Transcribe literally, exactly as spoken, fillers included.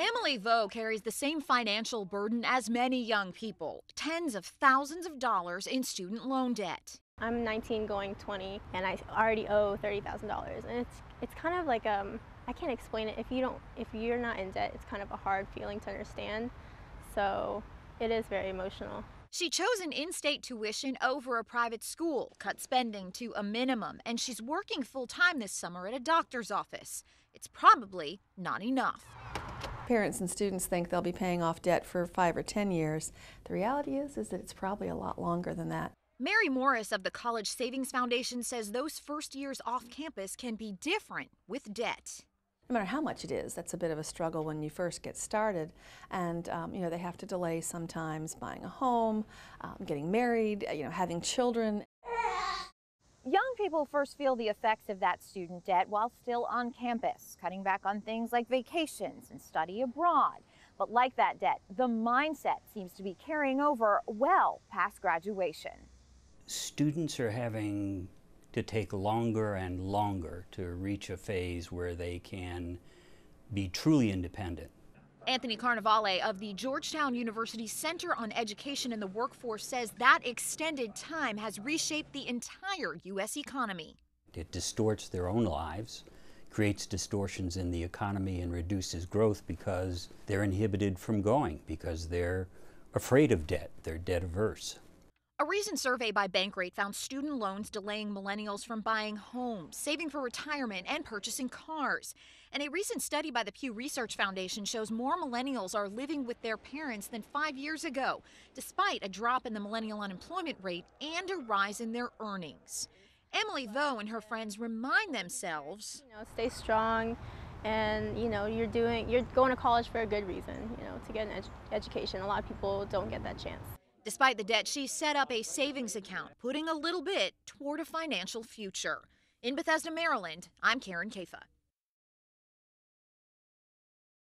Emily Vo carries the same financial burden as many young people, tens of thousands of dollars in student loan debt. I'm nineteen going twenty and I already owe thirty thousand dollars, and it's it's kind of like um I can't explain it. If you don't if you're not in debt, it's kind of a hard feeling to understand. So it is very emotional. She chose an in-state tuition over a private school, cut spending to a minimum, and she's working full-time this summer at a doctor's office. It's probably not enough. Parents and students think they'll be paying off debt for five or ten years. The reality is, is that it's probably a lot longer than that. Mary Morris of the College Savings Foundation says those first years off campus can be different with debt. No matter how much it is, that's a bit of a struggle when you first get started. And, um, you know, they have to delay sometimes buying a home, um, getting married, you know, having children. Young people first feel the effects of that student debt while still on campus, cutting back on things like vacations and study abroad. But like that debt, the mindset seems to be carrying over well past graduation. Students are having to take longer and longer to reach a phase where they can be truly independent. Anthony Carnevale of the Georgetown University Center on Education and the Workforce says that extended time has reshaped the entire U S economy. It distorts their own lives, creates distortions in the economy, and reduces growth because they're inhibited from going, because they're afraid of debt, they're debt averse. A recent survey by Bankrate found student loans delaying millennials from buying homes, saving for retirement, and purchasing cars. And a recent study by the Pew Research Foundation shows more millennials are living with their parents than five years ago, despite a drop in the millennial unemployment rate and a rise in their earnings. Emily Vo and her friends remind themselves, You know, stay strong, and you know, you're doing you're going to college for a good reason, you know, to get an ed education. A lot of people don't get that chance. Despite the debt, she set up a savings account, putting a little bit toward a financial future. In Bethesda, Maryland, I'm Karen Kafa.